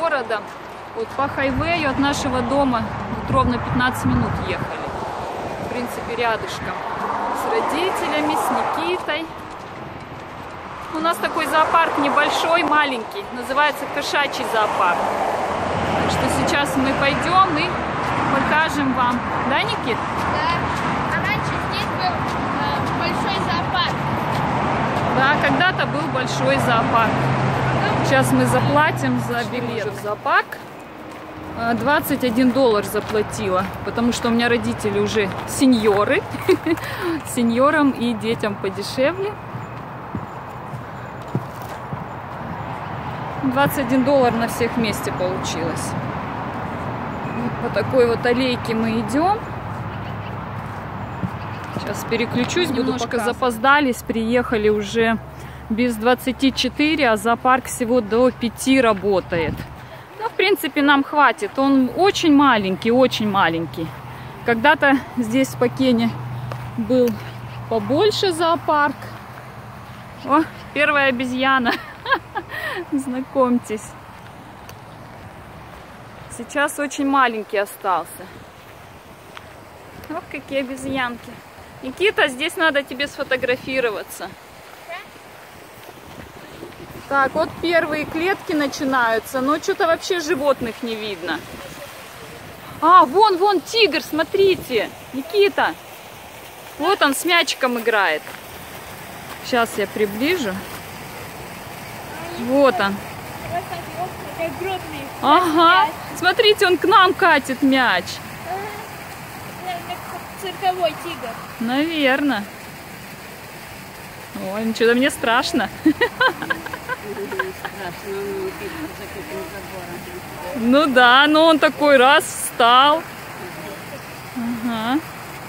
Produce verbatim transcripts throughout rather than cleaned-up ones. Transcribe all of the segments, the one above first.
города. Вот по хайвею от нашего дома вот ровно пятнадцать минут ехали. В принципе, рядышком. С родителями, с Никитой. У нас такой зоопарк небольшой, маленький. Называется Кошачий зоопарк. Так что сейчас мы пойдем и покажем вам. Да, Никит? Да. А раньше здесь был э, большой зоопарк. Да, когда-то был большой зоопарк. Сейчас мы заплатим за билет в зоопарк. двадцать один доллар заплатила, потому что у меня родители уже сеньоры. Сеньорам и детям подешевле. двадцать один доллар на всех вместе получилось. Вот по такой вот аллейке мы идем. Сейчас переключусь, буду немножко запоздались, приехали уже без двадцати четыре, а зоопарк всего до пяти работает. Ну, в принципе, нам хватит. Он очень маленький, очень маленький. Когда-то здесь в Спокене был побольше зоопарк. О, первая обезьяна. Знакомьтесь. Сейчас очень маленький остался. Ох, какие обезьянки. Никита, здесь надо тебе сфотографироваться. Так, вот первые клетки начинаются, но что-то вообще животных не видно. А, вон, вон тигр, смотрите. Никита. Вот он с мячиком играет. Сейчас я приближу. Вот он. Ага. Смотрите, он к нам катит мяч. Цирковой тигр. Наверное. Ой, ничего, мне страшно. Ну да, но он такой раз встал. Ага.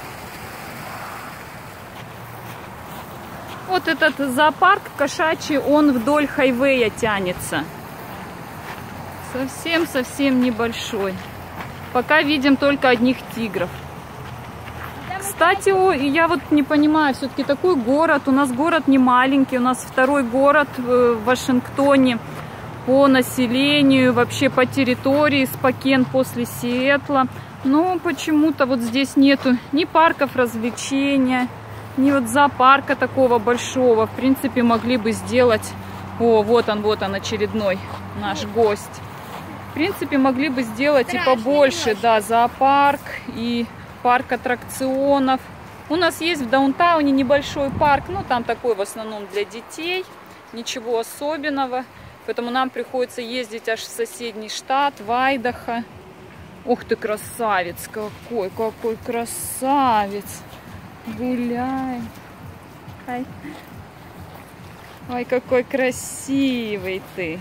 Вот этот зоопарк кошачий, он вдоль хайвея тянется. Совсем-совсем небольшой. Пока видим только одних тигров. Кстати, я вот не понимаю, все-таки такой город, у нас город не маленький, у нас второй город в Вашингтоне по населению, вообще по территории, Спокен после Сиэтла. Но почему-то вот здесь нету ни парков развлечения, ни вот зоопарка такого большого. В принципе, могли бы сделать... О, вот он, вот он, очередной наш гость. В принципе, могли бы сделать и побольше, да, зоопарк и... парк аттракционов. У нас есть в даунтауне небольшой парк, ну там такой в основном для детей, ничего особенного. Поэтому нам приходится ездить аж в соседний штат, в Айдахо. Ух ты, красавец какой, какой красавец. Гуляй. Ай. Ой, какой красивый ты.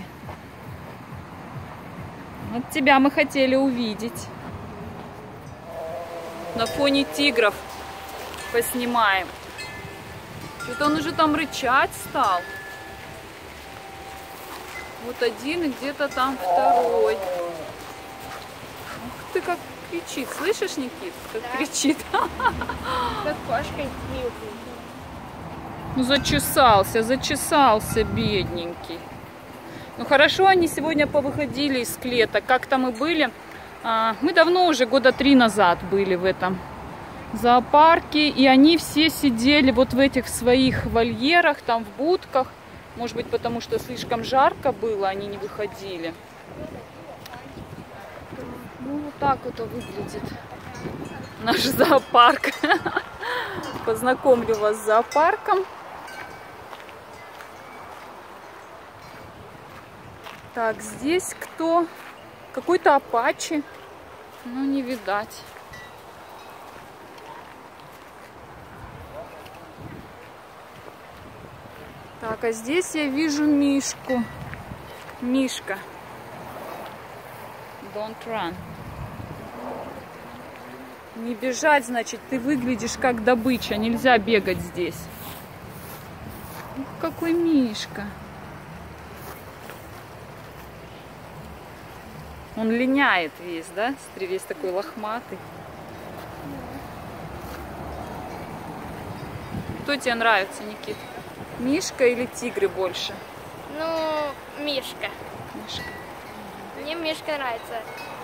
Вот тебя мы хотели увидеть. На фоне тигров поснимаем. Что-то он уже там рычать стал. Вот один и где-то там второй. Ух ты, как кричит. Слышишь, Никит? Как да. кричит. Как кошка. Ну, зачесался, зачесался, бедненький. Ну, хорошо, они сегодня повыходили из клеток. Как-то мы были... Мы давно, уже года три назад были в этом зоопарке, и они все сидели вот в этих своих вольерах, там в будках. Может быть, потому что слишком жарко было, они не выходили. Ну, вот так вот выглядит наш зоопарк. Познакомлю вас с зоопарком. Так, здесь кто? Какой-то апачи. Ну, не видать. Так, а здесь я вижу Мишку. Мишка. Don't run. Не бежать, значит, ты выглядишь как добыча. Нельзя бегать здесь. Ух, какой Мишка. Он линяет весь, да? Смотри, весь такой лохматый. Кто тебе нравится, Никит? Мишка или тигры больше? Ну, Мишка. Мишка. Мне мишка нравится.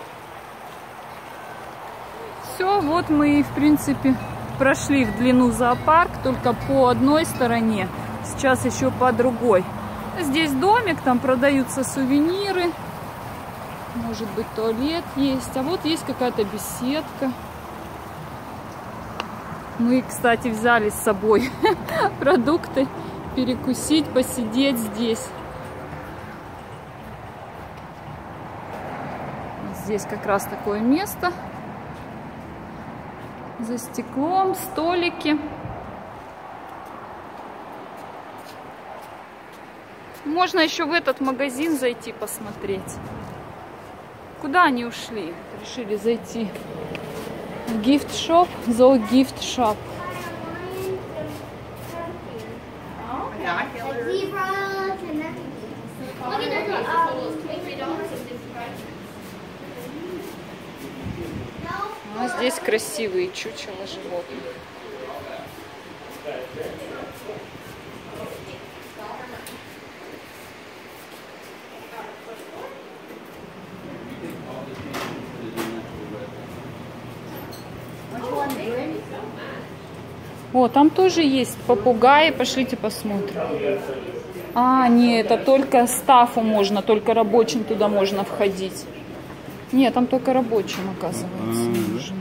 Все, вот мы, в принципе, прошли в длину зоопарк, только по одной стороне, сейчас еще по другой. Здесь домик, там продаются сувениры, может быть, туалет есть, а вот есть какая-то беседка. Мы, кстати, взяли с собой продукты, перекусить, посидеть здесь. Здесь как раз такое место. За стеклом, столики. Можно еще в этот магазин зайти посмотреть. Куда они ушли? Решили зайти в гифт-шоп, зоо-гифт-шоп. А здесь красивые чучела животных. О, там тоже есть попугаи. Пошлите посмотрим. А, нет, это только стафу можно, только рабочим туда можно входить. Нет, там только рабочим, оказывается.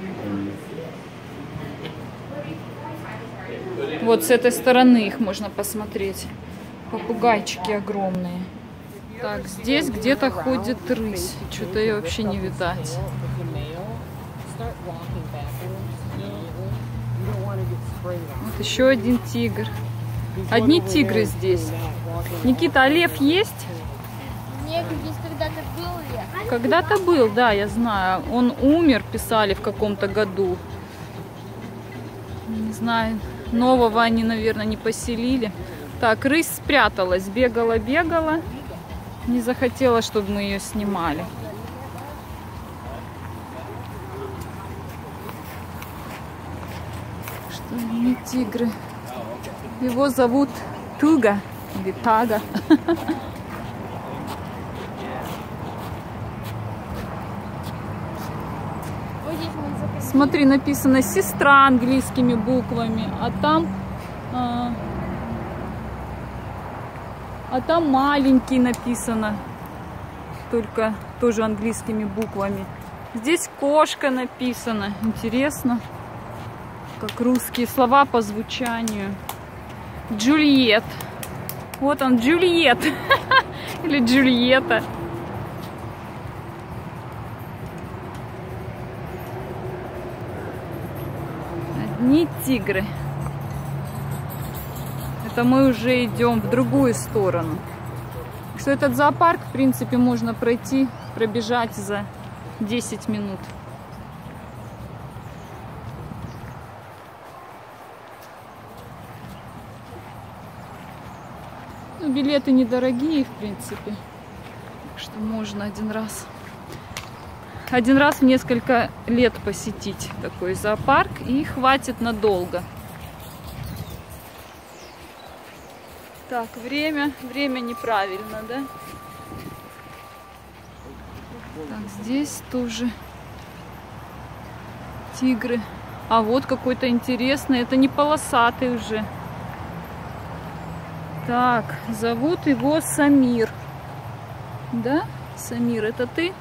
Вот с этой стороны их можно посмотреть. Попугайчики огромные. Так, здесь где-то ходит рысь. Что-то ее вообще не видать. Вот еще один тигр. Одни тигры здесь. Никита, а лев есть? Нет, здесь когда-то был лев. Когда-то был, да, я знаю. Он умер, писали в каком-то году. Не знаю, нового они, наверное, не поселили. Так, рысь спряталась, бегала-бегала. Не захотела, чтобы мы ее снимали. Что не тигры. Его зовут Туга или Тага. Смотри, написано сестра английскими буквами, а там, а, а там маленький написано, только тоже английскими буквами. Здесь кошка написано. Интересно, как русские слова по звучанию. Джульет. Вот он, Джульет. Или Джульетта. Одни тигры. Это мы уже идем в другую сторону. Что этот зоопарк, в принципе, можно пройти, пробежать за десять минут. Ну, билеты недорогие, в принципе. Так что можно один раз. Один раз в несколько лет посетить такой зоопарк, и хватит надолго. Так, время, время неправильно, да? Так, здесь тоже тигры. А вот какой-то интересный, это не полосатый уже. Так, зовут его Самир. Да, Самир, это ты?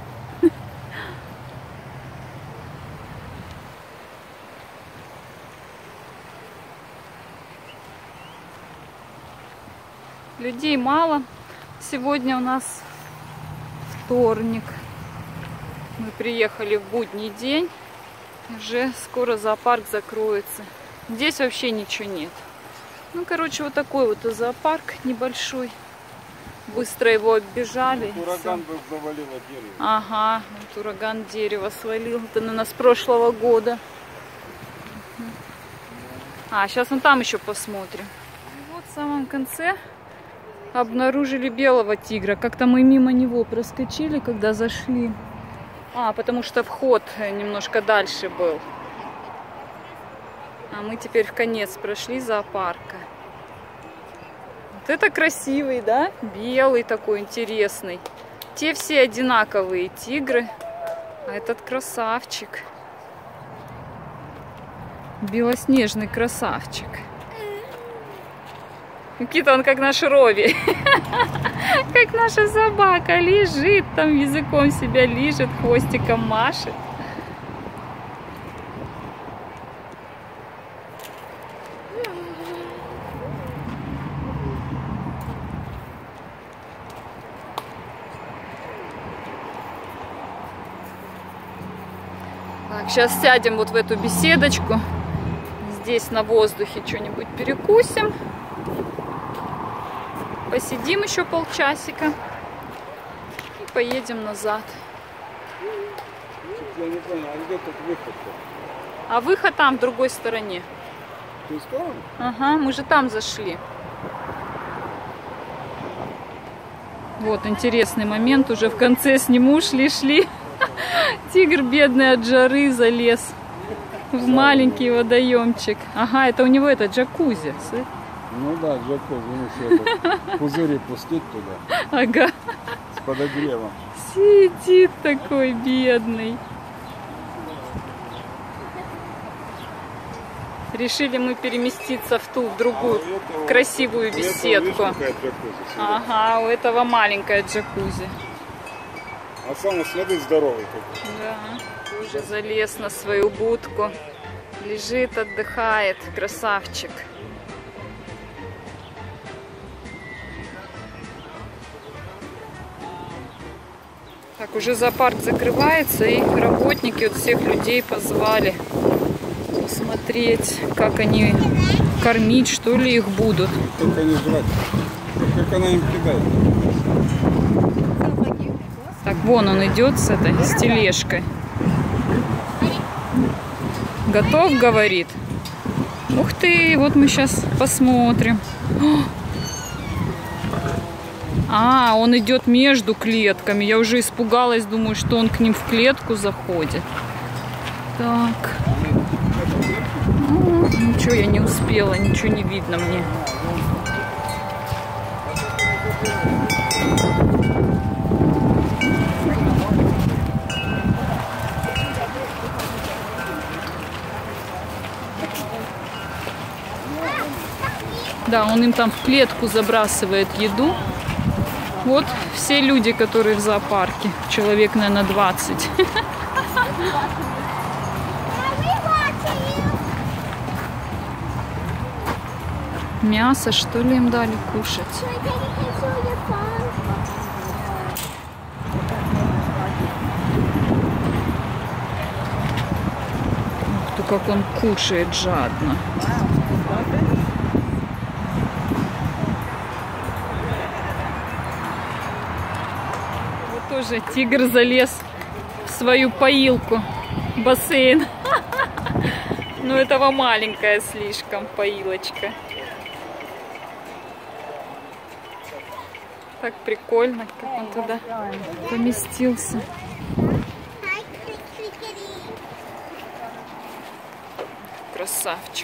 Людей мало. Сегодня у нас вторник. Мы приехали в будний день. Уже скоро зоопарк закроется. Здесь вообще ничего нет. Ну, короче, вот такой вот зоопарк небольшой. Быстро его оббежали. Ураган завалило дерево. Ага, вот ураган дерево свалил. Это, наверное, с прошлого года. А, сейчас мы там еще посмотрим. И вот в самом конце обнаружили белого тигра. Как-то мы мимо него проскочили, когда зашли. А, потому что вход немножко дальше был. А мы теперь в конец прошли зоопарка. Вот это красивый, да? Белый такой интересный Те все одинаковые тигры, а этот красавчик. Белоснежный красавчик. Никита, он как наш Рови. Как наша собака. Лежит там, языком себя лижет, хвостиком машет. Так, сейчас сядем вот в эту беседочку. Здесь на воздухе что-нибудь перекусим. Посидим еще полчасика. И поедем назад. Я не понял, а где тут выход-то? А выход там, в другой стороне. В ту сторону? Ага, мы же там зашли. Вот интересный момент. Уже в конце сниму. Шли-шли. Тигр бедный от жары залез в маленький водоемчик. Ага, это у него это джакузи. Ну да, джакузи. Ну, пузыри пустить туда. Ага. С подогревом. Сидит такой бедный. Решили мы переместиться в ту, в другую а этого, красивую беседку. Этого, ага, у этого маленькая джакузи. А сам, смотри, здоровый такой. Да, уже залез на свою будку. Лежит, отдыхает. Красавчик. Так, уже зоопарк закрывается, и работники вот всех людей позвали посмотреть, как они кормить, что ли их будут. Как они жрать? Как она им кидает? Так, вон он идет с этой, с тележкой. Готов, говорит. Ух ты, вот мы сейчас посмотрим. А, он идет между клетками. Я уже испугалась, думаю, что он к ним в клетку заходит. Так. Ну, ничего, я не успела, ничего не видно мне. Да, он им там в клетку забрасывает еду. Вот все люди, которые в зоопарке. Человек, наверное, двадцать. Мясо, что ли, им дали кушать? Ух ты, как он кушает жадно. Вот тоже тигр залез в свою поилку, бассейн. Ну, этого маленькая слишком поилочка. Так прикольно, как он туда поместился. Красавчик.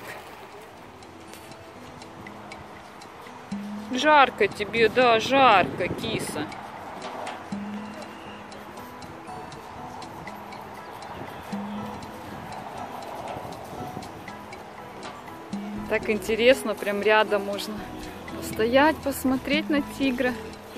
Жарко тебе, да, жарко, киса. Так интересно, прям рядом можно постоять, посмотреть на тигра.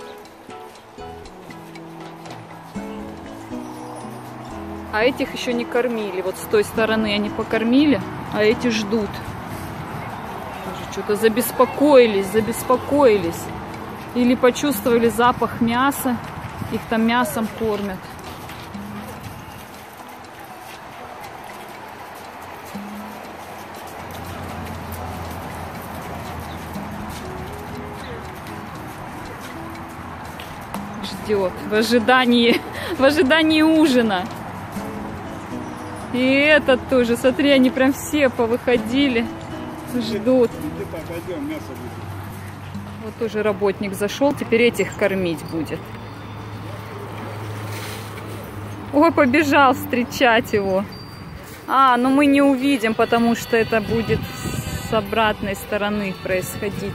А этих еще не кормили. Вот с той стороны они покормили, а эти ждут. Что-то забеспокоились, забеспокоились. Или почувствовали запах мяса. Их там мясом кормят. Ждет в ожидании, в ожидании ужина. И этот тоже, смотри, они прям все повыходили, ждут. Вот тоже работник зашел, теперь этих кормить будет. Ой, побежал встречать его. А, но мы не увидим, потому что это будет с обратной стороны происходить.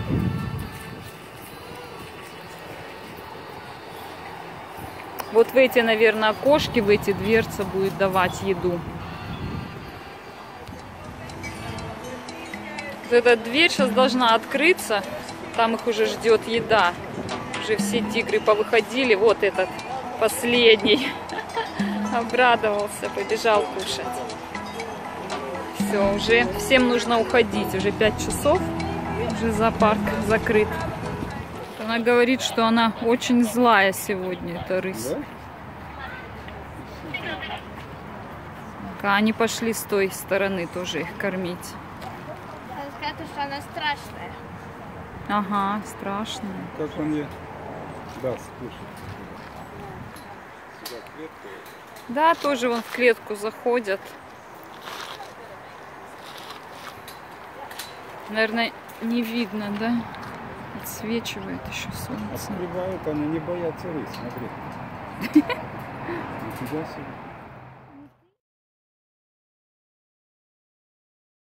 вот в эти, наверное, окошки, в эти дверцы будет давать еду. Вот эта дверь сейчас должна открыться. Там их уже ждет еда. Уже все тигры повыходили. Вот этот последний обрадовался, побежал кушать. Все, уже всем нужно уходить. Уже пять часов. Уже зоопарк закрыт. Она говорит, что она очень злая сегодня, эта рысь. Да? А они пошли с той стороны тоже их кормить. Она сказала, что она страшная. Ага, страшно. Как он ей даст кушать? Сюда клетку. Да, тоже вон в клетку заходят. Наверное, не видно, да? Отсвечивает еще солнце. Открывают, они не боятся рысь, смотри. Нифига себе.